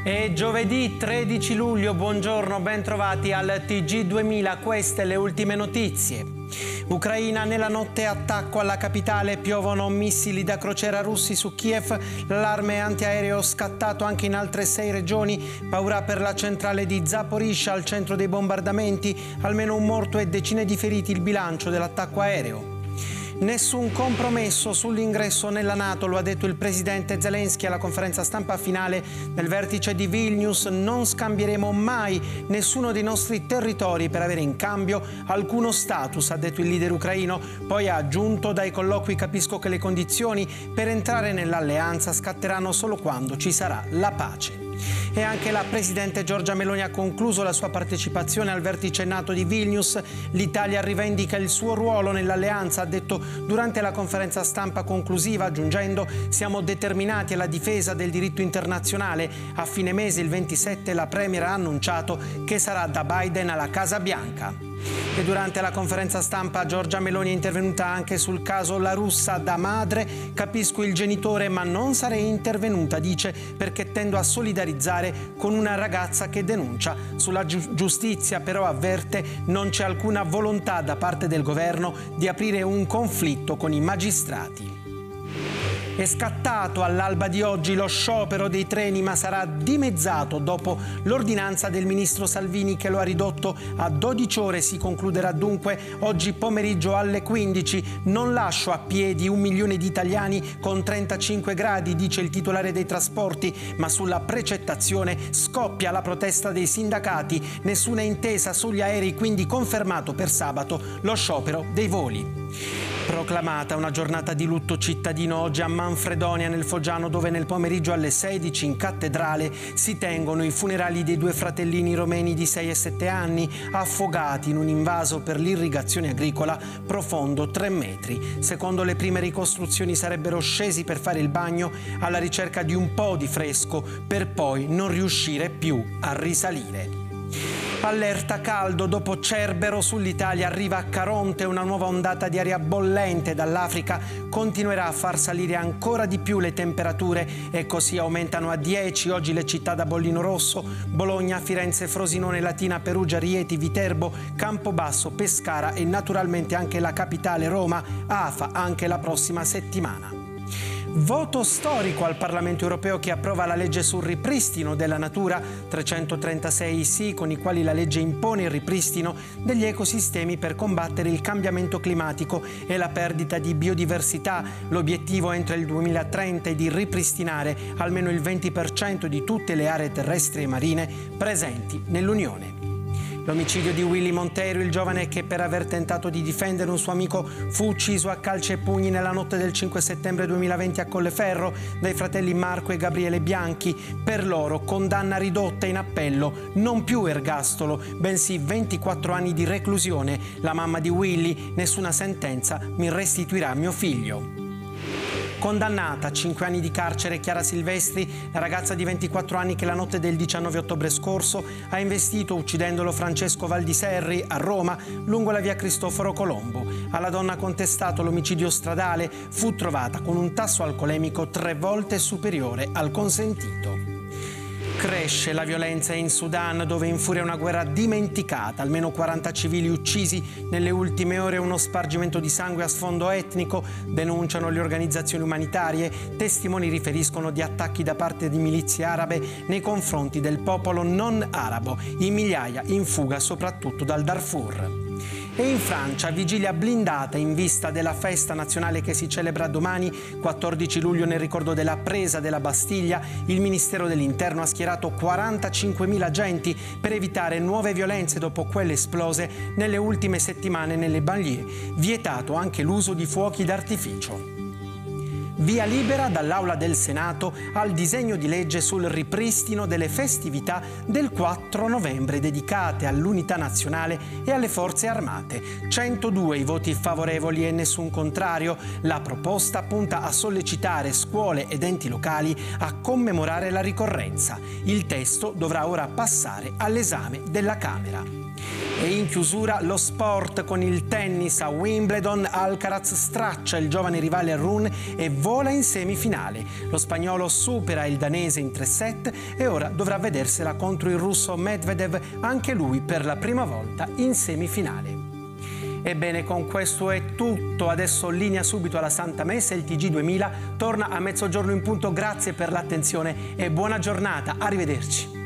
È giovedì 13 luglio, buongiorno, ben trovati al TG2000, queste le ultime notizie. Ucraina, nella notte attacco alla capitale, piovono missili da crociera russi su Kiev, l'allarme antiaereo scattato anche in altre 6 regioni, paura per la centrale di Zaporizhzhia al centro dei bombardamenti, almeno un morto e decine di feriti il bilancio dell'attacco aereo. Nessun compromesso sull'ingresso nella NATO, lo ha detto il presidente Zelensky alla conferenza stampa finale del vertice di Vilnius. Non scambieremo mai nessuno dei nostri territori per avere in cambio alcuno status, ha detto il leader ucraino. Poi ha aggiunto: dai colloqui capisco che le condizioni per entrare nell'alleanza scatteranno solo quando ci sarà la pace. E anche la presidente Giorgia Meloni ha concluso la sua partecipazione al vertice NATO di Vilnius. L'Italia rivendica il suo ruolo nell'alleanza, ha detto durante la conferenza stampa conclusiva, aggiungendo: siamo determinati alla difesa del diritto internazionale. A fine mese, il 27, la premier ha annunciato che sarà da Biden alla Casa Bianca. E durante la conferenza stampa Giorgia Meloni è intervenuta anche sul caso La Russa. Da madre capisco il genitore, ma non sarei intervenuta, dice, perché tendo a solidarizzare con una ragazza che denuncia. Sulla giustizia però avverte: non c'è alcuna volontà da parte del governo di aprire un conflitto con i magistrati. È scattato all'alba di oggi lo sciopero dei treni, ma sarà dimezzato dopo l'ordinanza del ministro Salvini che lo ha ridotto a 12 ore. Si concluderà dunque oggi pomeriggio alle 15. Non lascio a piedi 1 milione di italiani con 35 gradi, dice il titolare dei trasporti, ma sulla precettazione scoppia la protesta dei sindacati. Nessuna intesa sugli aerei, quindi confermato per sabato lo sciopero dei voli. Proclamata una giornata di lutto cittadino oggi a Manfredonia nel Foggiano, dove nel pomeriggio alle 16 in cattedrale si tengono i funerali dei 2 fratellini romeni di 6 e 7 anni affogati in un invaso per l'irrigazione agricola profondo 3 metri. Secondo le prime ricostruzioni sarebbero scesi per fare il bagno alla ricerca di un po' di fresco per poi non riuscire più a risalire. Allerta caldo dopo Cerbero, sull'Italia arriva a Caronte una nuova ondata di aria bollente dall'Africa, continuerà a far salire ancora di più le temperature e così aumentano a 10 oggi le città da bollino rosso: Bologna, Firenze, Frosinone, Latina, Perugia, Rieti, Viterbo, Campobasso, Pescara e naturalmente anche la capitale Roma, afa anche la prossima settimana. Voto storico al Parlamento europeo che approva la legge sul ripristino della natura, 336 sì con i quali la legge impone il ripristino degli ecosistemi per combattere il cambiamento climatico e la perdita di biodiversità. L'obiettivo entro il 2030 è di ripristinare almeno il 20% di tutte le aree terrestri e marine presenti nell'Unione. L'omicidio di Willy Monteiro, il giovane che per aver tentato di difendere un suo amico fu ucciso a calci e pugni nella notte del 5 settembre 2020 a Colleferro dai fratelli Marco e Gabriele Bianchi. Per loro condanna ridotta in appello, non più ergastolo, bensì 24 anni di reclusione. La mamma di Willy: nessuna sentenza mi restituirà mio figlio. Condannata a 5 anni di carcere Chiara Silvestri, la ragazza di 24 anni che la notte del 19 ottobre scorso ha investito, uccidendolo, Francesco Valdiserri a Roma lungo la via Cristoforo Colombo. Alla donna contestato l'omicidio stradale fu trovata con un tasso alcolemico 3 volte superiore al consentito. Cresce la violenza in Sudan, dove infuria una guerra dimenticata. Almeno 40 civili uccisi nelle ultime ore, uno spargimento di sangue a sfondo etnico, denunciano le organizzazioni umanitarie. Testimoni riferiscono di attacchi da parte di milizie arabe nei confronti del popolo non arabo, in migliaia in fuga soprattutto dal Darfur. E in Francia, vigilia blindata in vista della festa nazionale che si celebra domani, 14 luglio, nel ricordo della presa della Bastiglia. Il Ministero dell'Interno ha schierato 45.000 agenti per evitare nuove violenze dopo quelle esplose nelle ultime settimane nelle banlieue. Vietato anche l'uso di fuochi d'artificio. Via libera dall'Aula del Senato al disegno di legge sul ripristino delle festività del 4 novembre dedicate all'unità nazionale e alle forze armate. 102 i voti favorevoli e nessun contrario. La proposta punta a sollecitare scuole ed enti locali a commemorare la ricorrenza. Il testo dovrà ora passare all'esame della Camera. E in chiusura lo sport con il tennis a Wimbledon. Alcaraz straccia il giovane rivale Rune e vola in semifinale. Lo spagnolo supera il danese in 3 set e ora dovrà vedersela contro il russo Medvedev, anche lui per la prima volta in semifinale. Ebbene, con questo è tutto. Adesso linea subito alla Santa Messa. Il TG 2000 torna a mezzogiorno in punto. Grazie per l'attenzione e buona giornata. Arrivederci.